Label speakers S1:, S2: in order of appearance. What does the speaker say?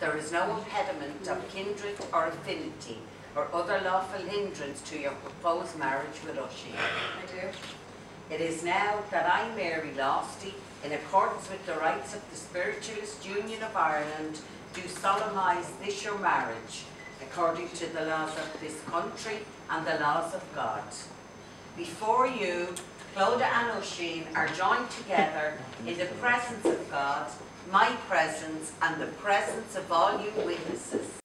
S1: there is no impediment of kindred or affinity or other lawful hindrance to your proposed marriage with Oisin.
S2: I do.
S1: It is now that I, Mary Lofty, in accordance with the rights of the Spiritualist Union of Ireland, do solemnise this your marriage, according to the laws of this country and the laws of God. Before you, Clodagh and Oisin are joined together in the presence of God, my presence, and the presence of all you witnesses.